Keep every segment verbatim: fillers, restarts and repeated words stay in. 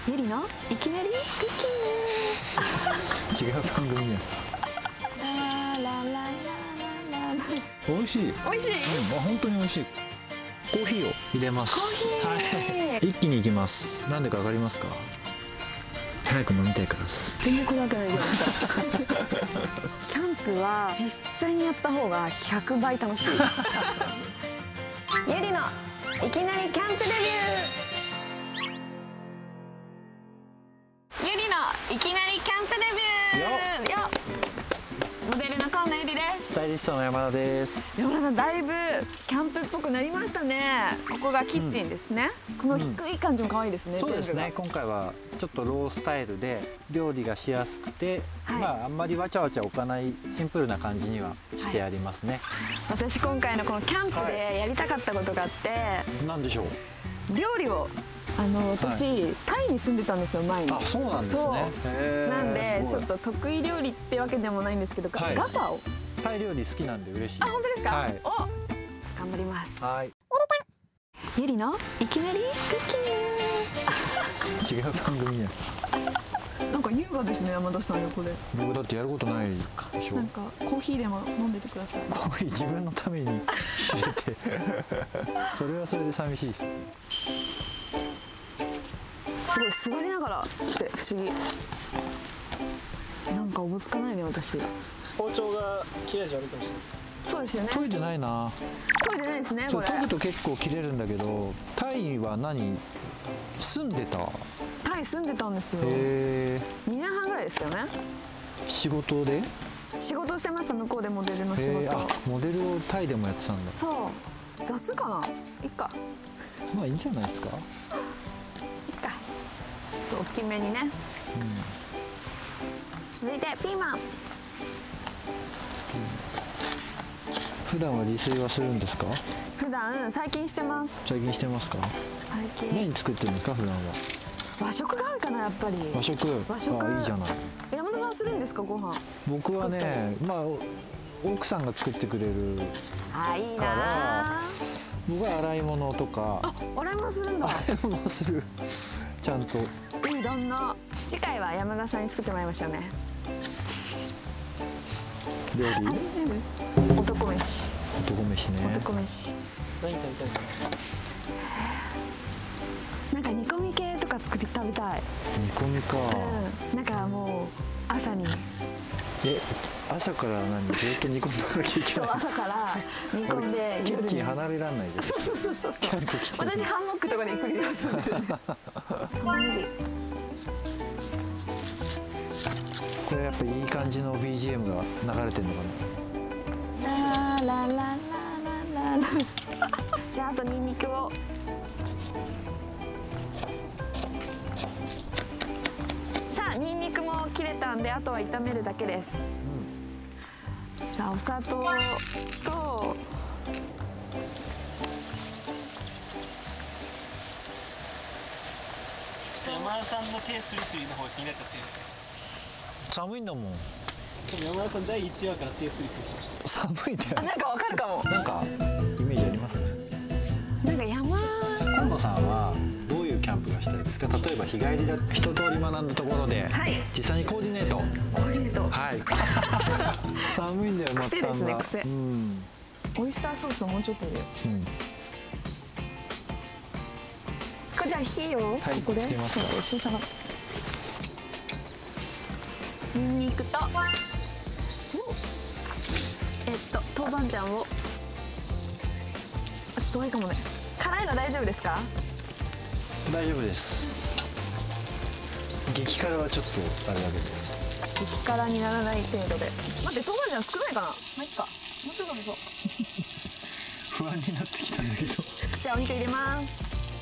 ゆりのいきなりクッキング。 違う番組や。 ララララララ。 美味しい。 美味しい。 うん、あ、本当に美味しい。コーヒーを入れます。 コーヒー。 はい。一気にいきます。なんでかわかりますか。早く飲みたいからです。 全然こだわってないじゃないですか。キャンプは実際にやった方がひゃくばい楽しい。ゆりのいきなりキャンプデビュー。ゆりのいきなりキャンプデビュー。よっ。モデルの河野ゆりです。 スタイリストの山田です。 山田さん、だいぶキャンプっぽくなりましたね。ここがキッチンですね。うん、この低い感じも可愛いですね。うん、 そうですね。今回はちょっとロースタイルで料理がしやすくて、はい、まああんまりわちゃわちゃ置かないシンプルな感じにはしてありますね。はい、 私今回のこのキャンプでやりたかったことがあって、はい、 何でしょう。 料理を。あの私、はい、タイに住んでたんですよ前に。 あ、そうなんですね。 なんでちょっと得意料理ってわけでもないんですけど、はい、ガパオ。 タイ料理好きなんで嬉しい。 あ、本当ですか。はい、お、頑張ります。はい。ゆりのいきなりクッキング。違う番組や。なんか優雅ですね、山田さんよこれ。 僕だってやることないでしょ。 なんかコーヒーでも飲んでてください。 コーヒー自分のために入れて。それはそれで寂しいです。 すごい座りながらって不思議。なんかおぼつかないね私。 包丁が切れ味悪いかもしれないです。 そうですよね。 研いでないな。 研いでないですねこれ。 研ぐと結構切れるんだけど、タイは何？住んでた？ タイ住んでたんですよ。 へえ。 にねんはんぐらいですけどね。 仕事で？ 仕事してました、向こうでモデルの仕事。 あ、モデルをタイでもやってたんだ。 そう。雑かな。いっか。 まあいいんじゃないですか。 ちょっと大きめにね、うん、続いてピーマン、うん、 普段は自炊はするんですか。 普段最近してます。 最近してますか。 最近何作ってるんですか普段は。 和食が多いかなやっぱり。 和食。 和食。 あ、いいじゃない。 山田さんするんですかご飯。 僕はね、まあ奥さんが作ってくれるあ、いいな。 僕は洗い物とか。 あ、洗い物するんだ。 洗い物する。ちゃんと。 いい旦那。次回は山田さんに作ってもらいましょうね。 料理？ 男飯。 男飯ね。 男飯。 何食べたいの？なんか煮込み系とか作り食べたい。 煮込みか。 うん。なんかもう朝に。 え、朝から何ずっと煮込んでなきゃいけない。 そう、朝から煮込んで。 キッチン離れらんないです。 そうそうそうそう。 キャンプ来てる。 私ハンモックとかでゆっくり休んでる。玉ねぎ。 これやっぱいい感じの ビージーエム が流れてるのかな。 ラララララララ。じゃああとニンニクを。さあニンニクも切れたんであとは炒めるだけです。うん、じゃあお砂糖と。 山田さんの手スリスリの方が気になっちゃって。 寒いんだもん。 山田さんだいいちわから手スリスリしました。 寒いんだよ。 あ、なんかわかるかも。 なんかイメージあります？ なんか山。 河野さんはどういうキャンプがしたいですか。例えば日帰りだ一通り学んだところで、はい、実際にコーディネート。 コーディネート。 はい。寒いんだよ。 癖ですね、癖。 うん。 オイスターソースをもうちょっと入れる。うん。これじゃあ火をここでつけますか。ニンニクとえっと豆板醤を。あ、ちょっと多いかもね。辛いの大丈夫ですか。 大丈夫です。激辛はちょっとあれだけど。 激辛にならない程度で。待って、豆板醤少ないかな。まあいっか。もうちょっとでしょ。 不安になってきたんだけど。 じゃあお肉入れます。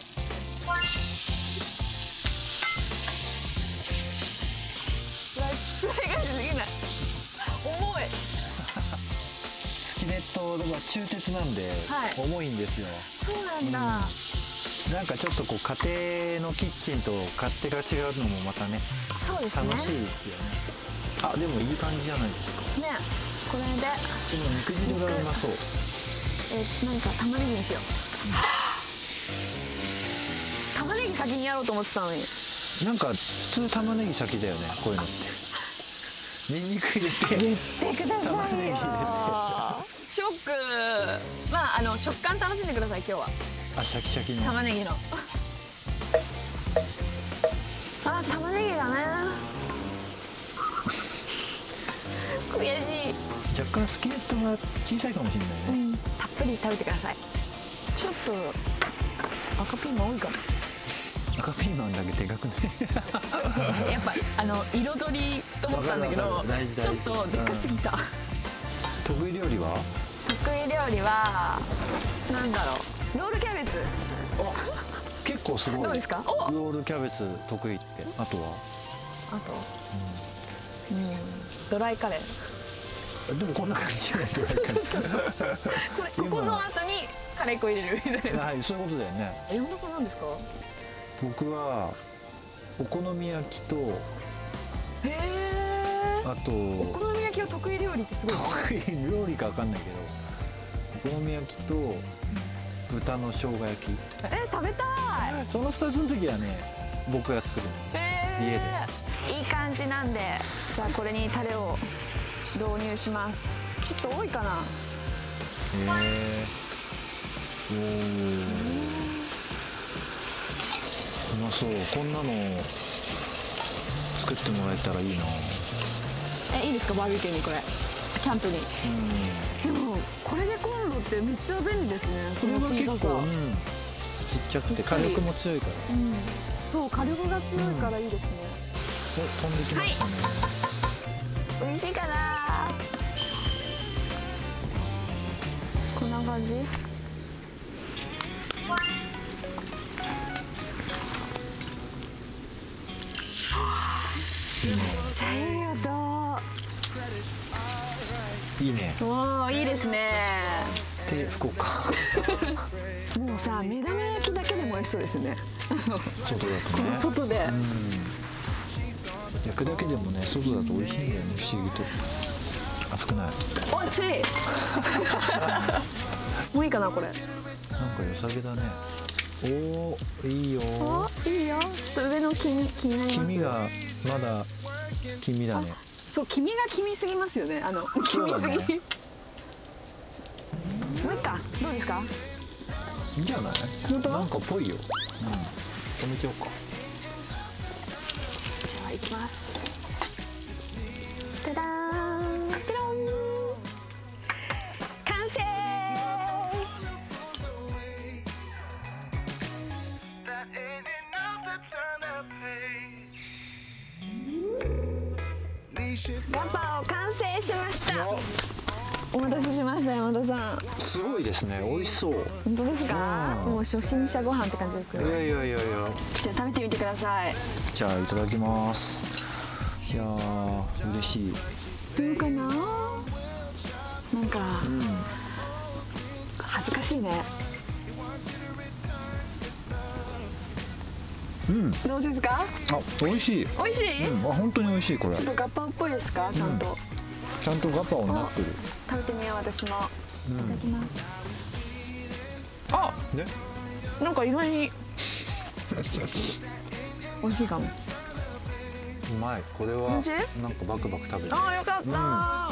スライスできない。重い。 スキレットは鋳鉄なんで、はい、重いんですよ。 そうなんだ。うん、 なんかちょっとこう家庭のキッチンと勝手が違うのもまたね。 そうですね。 楽しいですよね。あ、でもいい感じじゃないですか。 ね、これで。 今肉汁がうまそう。 え、なんか玉ねぎにしよう。玉ねぎ先にやろうと思ってたのに。 なんか普通玉ねぎ先だよね、こういうのって。ニンニク入れて言ってくださいよ。ショック。まああの食感楽しんでください今日は。 あ、シャキシャキの玉ねぎの。あ、玉ねぎだね。悔しい。 若干スキレットが小さいかもしれないね、 うん、たっぷり食べてください。ちょっと赤ピーマン多いかな。 赤ピーマンだけでかくねやっぱあの彩りと思ったんだけど、ちょっとでかすぎた。 得意料理は？ 得意料理はなんだろう、ロールキャベツ。 結構すごい。 どうですか？ ロールキャベツ得意って。あとは？ あと、うん、ドライカレー。 でもこんな感じじゃないと。これここの後にカレー粉入れるみたいな。 はい、そういうことだよね。 山田さんなんですか？ 僕はお好み焼きと、 へえ。 あとお好み焼きは得意料理ってすごいですね。 得意料理かわかんないけど、お好み焼きと豚の生姜焼き。 え、食べたい。 そのふたつの時はね、僕が作るの。家で。いい感じなんで、じゃあこれにタレを導入します。ちょっと多いかな。 へえ。おお。うまそう。こんなの作ってもらえたらいいな。 え、いいですか、バーベキューにこれ、キャンプに。 うん。 でもこれでコンロってめっちゃ便利ですね。この小ささ。 うん、ちっちゃくて火力も強いから。 うん。そう火力が強いからいいですね。 お、飛んできましたね。 美味しいかな。こんな感じ。めっちゃいい音。 いいね。 おお、いいですね。 で、福岡。 もうさ、目玉焼きだけでも美味しそうですよね。 外だとね。 この外で。 うん。焼くだけでもね、外だと美味しいんだよね、不思議と。熱くない。 おいしい。もういいかな、これ。なんか良さげだね。おお、いいよ。 お、いいよ。ちょっと上の黄身気になります。 黄身がまだ黄身だね。 そう、黄身が黄身すぎますよね。あの黄身すぎ。ね、もういっか、どうですか？ いいんじゃない？ 本当？ なんかぽいよ。うん。止めちゃおうか。 じゃあ行きます。ただーん、テロン。完成。ガパオ完成しました。お待たせしました、山田さん。 すごいですね、美味しそう。 本当ですか？もう初心者ご飯って感じですよ。 いやいやいやいや。 じゃあ食べてみてください。 じゃあいただきます。いやー、嬉しい。 どうかな？なんか、うん、恥ずかしいね。うん、どうですか？ あ、美味しい。 美味しい？ うん、あ、本当に美味しいこれ。 ちょっとガパオっぽいですか？ちゃんと。うん、 ちゃんとガパオになってる。 食べてみよう、私も。うん、いただきます。あ、ね。なんか意外に美味しいかも。 うまい。これはなんかバクバク食べる。 あ、よかった、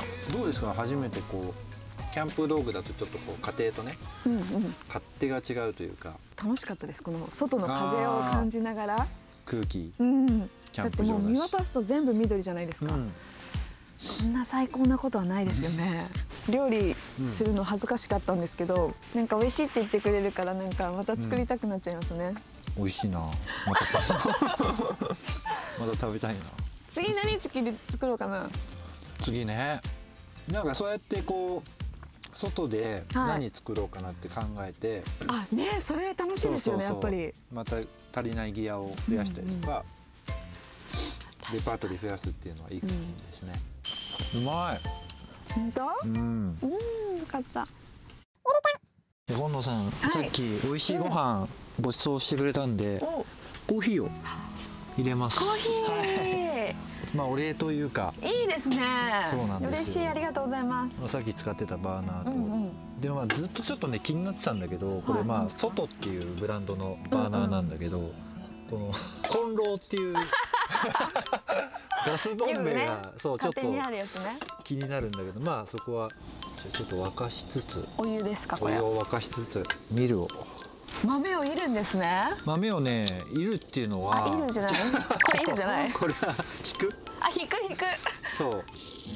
うん。どうですか？初めてこうキャンプ道具だとちょっとこう家庭とね、うんうん、勝手が違うというか。 楽しかったです。この外の風を感じながら。 空気。 うん。キャンプ場だし。だってもう見渡すと全部緑じゃないですか。うん、こんな最高なことはないですよね。料理するの恥ずかしかったんですけど、うん、なんか美味しいって言ってくれるからなんかまた作りたくなっちゃいますね。 うん、美味しいな。またまた食べたいな。 次何作り作ろうかな。 次ね。なんかそうやってこう外で何作ろうかなって考えて、 はい、あね、それ楽しいですよね。やっぱりまた足りないギアを増やしたりとか、うんうん、レパートリー増やすっていうのはいいかもしれないですね。うん、うまい。 本当？うん、うん、よかった。 今野さん、はい、さっき美味しいご飯ご馳走してくれたんで、うん、コーヒーを入れます。 コーヒー、はい、 まあお礼というか。 いいですね。 そうなんですよ。 嬉しい、ありがとうございます。 さっき使ってたバーナーと、 うんうん、 でまあずっとちょっとね気になってたんだけど、これまあ外っていうブランドのバーナーなんだけど、 このコンロっていうガスボンベが、ね、そうちょっと気になるんだけど、まあそこはじゃちょっと沸かしつつ、 お湯ですかこれ。 お湯を沸かしつつミルを。 豆をいるんですね。 豆をねいるっていうのは。 あ、いるじゃない。これいるじゃない。 これは引く。 あ、引く引く。 そう。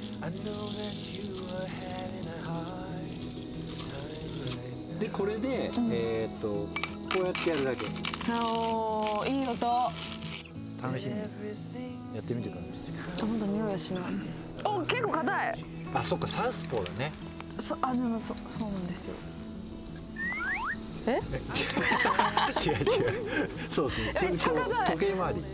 でこれで、うん、えっとこうやってやるだけ。 おお、いい音。 試しにやってみてください。 あ、本当匂いはしない。お、結構硬い。 あ、そっか、サウスポーだね。 そ、あ、でもそそうなんですよ。え？ 違う違う。そうですね。 めっちゃ硬い。 時計回り。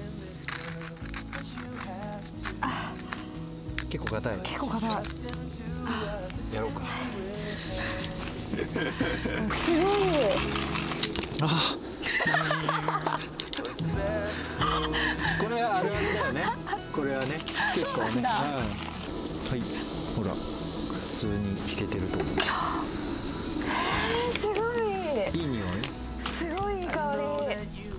あ、 結構硬い。 結構硬い。 やろうか。 すごい。 あ。これはあるあるだよね。これはね、結構ね。うん、はい、ほら、普通に弾けてると思います。 えー、すごい。 いい匂い。 すごいいい香り。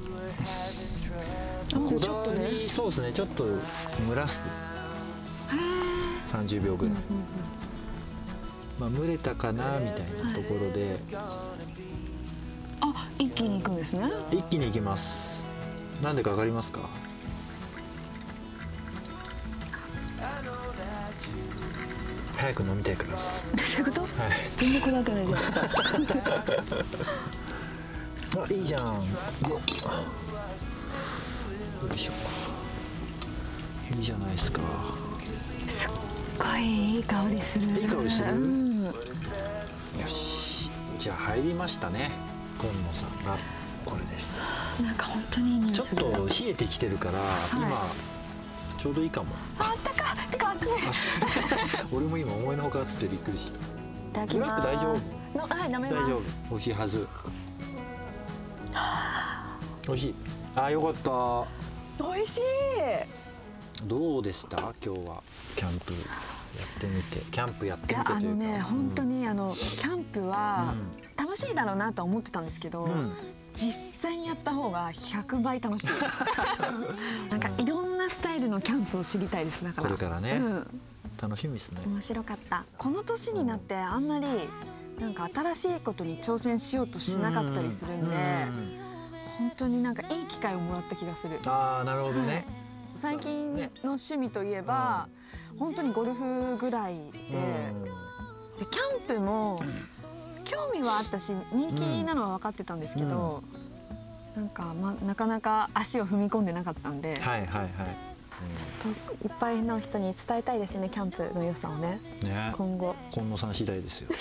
こだわり、そうですね。ちょっと蒸らす。三十秒ぐらい。まあ蒸れたかなみたいなところで。 あ、一気にいくんですね。 一気にいきます。なんでかわかりますか。早く飲みたいからです。 そういうこと？はい。全然こだわってないじゃん。 あ、いいじゃん。よいしょ。いいじゃないですか。 すっごいいい香りする。 いい香りする。うん、よし、 じゃあ入りましたね。今野さんがこれです。 なんか本当にいい匂いする。 ちょっと冷えてきてるから、はい、今ちょうどいいかも。 あったか、てか熱い。 俺も今思いのほか熱くてびっくりした。 いただきます。 ブラック大丈夫。の、はい、舐めます。 大丈夫。美味しいはず。美味しい。あ、よかった。 美味しい。 どうでした今日はキャンプやってみて。キャンプやってみてというか。 あのね、本当にあのキャンプは楽しいだろうなと思ってたんですけど、うん、実際にやった方がひゃくばい楽しい。なんかいろんなスタイルのキャンプを知りたいです。だからこれからね、うん、楽しみですね。 面白かった。この年になってあんまりなんか新しいことに挑戦しようとしなかったりするんで、本当になんかいい機会をもらった気がする。 ああ、なるほどね。はい、 最近の趣味といえば、うん、本当にゴルフぐらいで、うん、でキャンプも興味はあったし人気なのは分かってたんですけど、うん、なんか、ま、なかなか足を踏み込んでなかったんで、 はいはいはい、 ちょっといっぱいの人に伝えたいですね、キャンプの良さをね。 ね、 今後今野さん次第ですよ。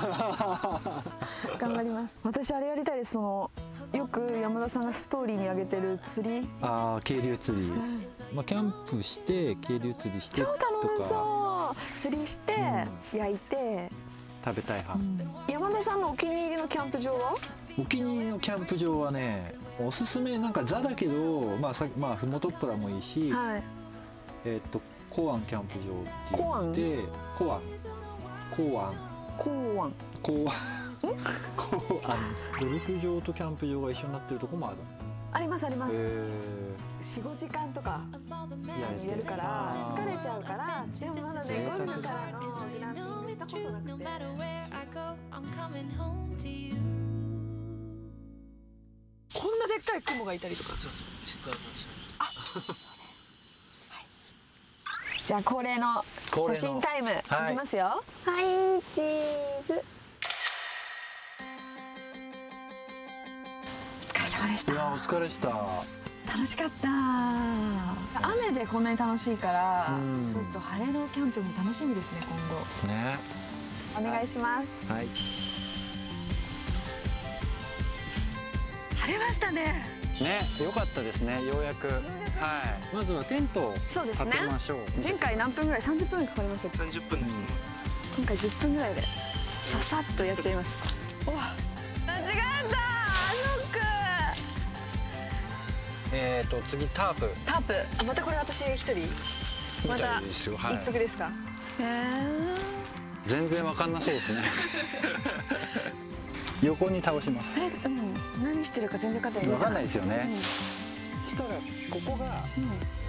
頑張ります。私あれやりたいです。そのよく山田さんがストーリーに上げてる釣り。ああ、 渓流釣り。まあキャンプして渓流釣りしてとか。 超楽しそう。釣りして、うん、焼いて食べたい派、うん、 山田さんのお気に入りのキャンプ場は？ お気に入りのキャンプ場はね、おすすめなんかザだけど、まあさまあふもとっぱらもいいし、はい、えっとコアンキャンプ場って言って、コアンコアンコアンコアンこうあのゴルフ場とキャンプ場が一緒になってるとこもある。 ありますあります。四五時間とかやるから疲れちゃうから。でもまだね、ゴルフからのグランピングしたことなくて。こんなでっかい雲がいたりとか。そうそう。あ、じゃあ恒例の写真タイムいきますよ。はい、チーズ。 いや、お疲れした。 楽しかった。雨でこんなに楽しいから、ちょっと晴れのキャンプも楽しみですね、今後。ね。お願いします。はい。晴れましたね。 ね、良かったですね、ようやく。はい。まずはテントを立てましょう。 前回何分ぐらい、三十分かかりました。 三十分ですね。 今回十分ぐらいで、ささっとやっちゃいます。お、間違えた。 えっと次タープ。 タープ。あ、またこれ私一人。また一服ですか。へえ。 全然わかんなそうですね。横に倒します。 え、うん。何してるか全然分かんない。 わかんないですよね。 したらここが